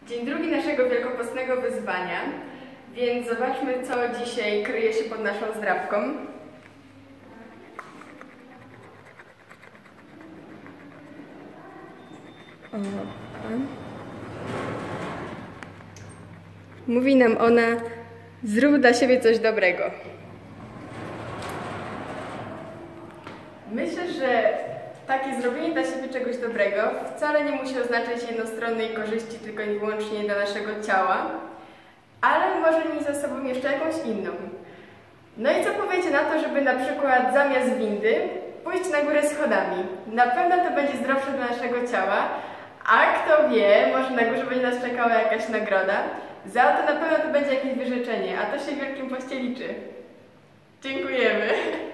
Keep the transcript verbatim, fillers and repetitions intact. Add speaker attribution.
Speaker 1: Dzień drugi naszego wielkopostnego wyzwania, więc zobaczmy, co dzisiaj kryje się pod naszą zdrabką. O, mówi nam ona: zrób dla siebie coś dobrego. Myślę, że takie zrobienie dla siebie czegoś dobrego wcale nie musi oznaczać jednostronnej korzyści tylko i wyłącznie dla naszego ciała, ale może nieść za sobą jeszcze jakąś inną. No i co powiecie na to, żeby na przykład zamiast windy pójść na górę schodami? Na pewno to będzie zdrowsze dla naszego ciała, a kto wie, może na górze będzie nas czekała jakaś nagroda. Za to na pewno to będzie jakieś wyrzeczenie, a to się w Wielkim Poście liczy. Dziękujemy!